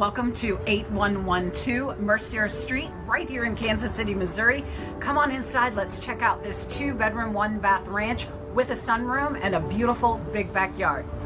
Welcome to 8112 Mercier Street, right here in Kansas City, Missouri. Come on inside, let's check out this 2-bedroom, 1-bath ranch with a sunroom and a beautiful big backyard.